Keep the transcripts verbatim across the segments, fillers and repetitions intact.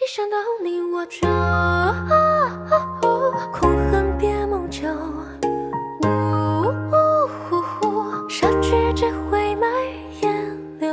想到你我就空恨别梦久，杀去只会埋烟柳。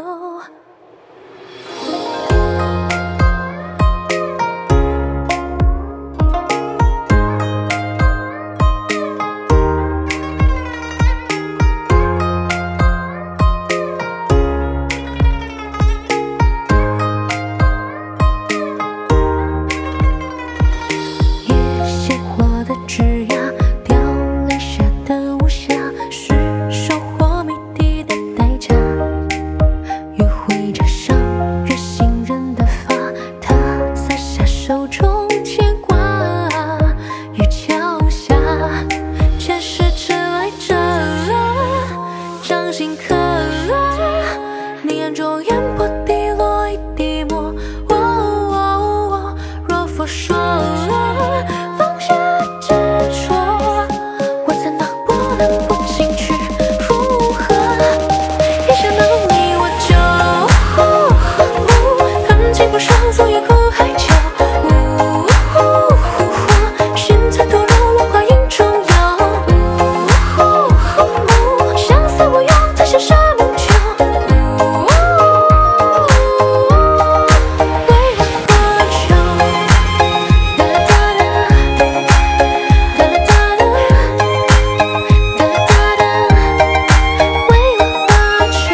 枝桠凋零下的无暇，是收获谜底的代价。余晖沾上热心人的发，他洒下手中牵挂。雨桥下，前世迟来者，掌心刻。你眼中烟波滴落一滴墨，哦哦哦，若佛说放下。总有苦海角，心在堕落，浪花影中游。相思无用，再相杀梦久。为了何求？哒啦哒啦，哒啦哒啦，哒啦哒啦，为了何求？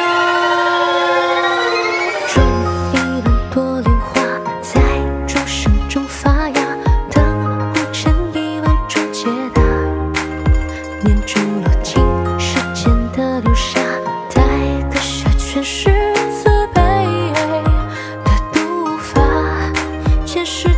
种一轮多莲花。在众生中发芽，等不成一万种解答。念中落尽世间的流沙，带的下全是慈悲的读法。前世